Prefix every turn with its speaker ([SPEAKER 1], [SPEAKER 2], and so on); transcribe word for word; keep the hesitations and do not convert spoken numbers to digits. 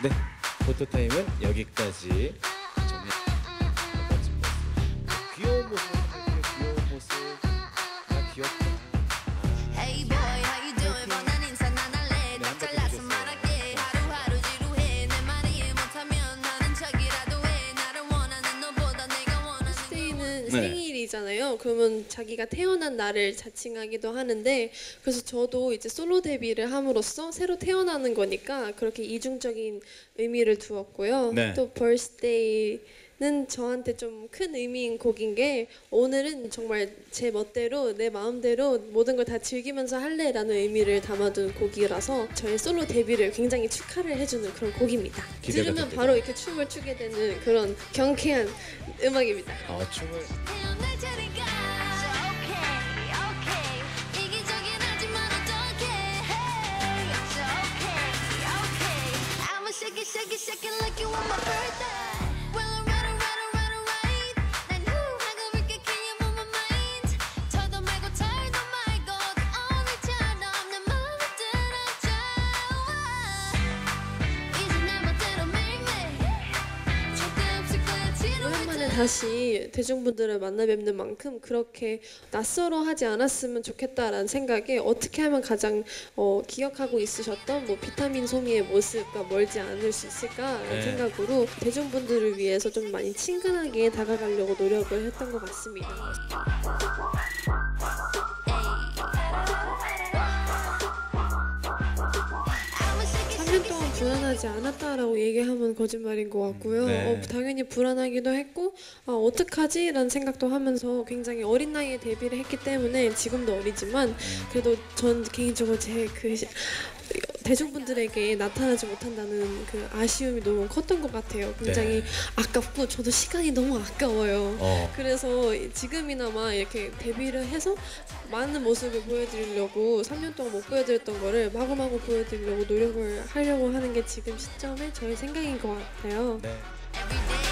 [SPEAKER 1] 네, 포토타임은 여기까지. 정리. 멋진 모습. 귀여운 모습. 귀여운 모습. 나 귀엽다.
[SPEAKER 2] Hey boy, how you doing? 뻔한 인사 난 할래. 딱 잘라서 말할게. 하루하루 지루해. 내 말을 이해 못하면 나는 척이라도 해. 나를 원하는 너보다 내가 원하는
[SPEAKER 3] 스테이는
[SPEAKER 1] 네.
[SPEAKER 3] 생일이잖아요. 그러면 자기가 태어난 날을 자칭하기도 하는데, 그래서 저도 이제 솔로 데뷔를 함으로써 새로 태어나는 거니까 그렇게 이중적인 의미를 두었고요.
[SPEAKER 1] 네.
[SPEAKER 3] 또 birthday는 저한테 좀 큰 의미인 곡인 게, 오늘은 정말 제 멋대로 내 마음대로 모든 걸 다 즐기면서 할래라는 의미를 담아둔 곡이라서 저의 솔로 데뷔를 굉장히 축하를 해주는 그런 곡입니다.
[SPEAKER 1] 기대가
[SPEAKER 3] 들으면
[SPEAKER 1] 됩니다.
[SPEAKER 3] 바로 이렇게 춤을 추게 되는 그런 경쾌한 음악입니다.
[SPEAKER 1] 어, 춤을.
[SPEAKER 2] 태어날 자리가 okay, okay. 이기적인 하지만 어떡해. Hey, so okay, okay. I'ma shake it, shake it, shake it like you want my birthday. Well, alright, alright, alright, alright. 난 후, 하고 이렇게 can you move my mind? 저도 말고 털도 말고 오늘처럼 내 맘을 들어줘. 이제 내 멋대로 매일매일 절대 없을 거야 지루할
[SPEAKER 3] 오랜만에 다시 대중분들을 만나 뵙는 만큼 그렇게 낯설어하지 않았으면 좋겠다라는 생각에, 어떻게 하면 가장 어, 기억하고 있으셨던 뭐 비타민 소미의 모습과 멀지 않을 수 있을까라는
[SPEAKER 1] 네.
[SPEAKER 3] 생각으로 대중분들을 위해서 좀 많이 친근하게 다가가려고 노력을 했던 것 같습니다. 삼 년 동안 불안하지 않았다라고 얘기하면 거짓말인 것 같고요.
[SPEAKER 1] 네.
[SPEAKER 3] 어, 당연히 불안하기도 했고, 아, 어떡하지? 라는 생각도 하면서 굉장히 어린 나이에 데뷔를 했기 때문에 지금도 어리지만 그래도 전 개인적으로 제 그 대중분들에게 나타나지 못한다는 그 아쉬움이 너무 컸던 것 같아요. 굉장히
[SPEAKER 1] 네.
[SPEAKER 3] 아깝고 저도 시간이 너무 아까워요.
[SPEAKER 1] 어.
[SPEAKER 3] 그래서 지금이나마 이렇게 데뷔를 해서 많은 모습을 보여드리려고 삼 년 동안 못 보여드렸던 거를 마구마구 보여드리려고 노력을 하려고 하는 게 지금 시점에 저의 생각인 것 같아요.
[SPEAKER 1] 네.
[SPEAKER 2] Every day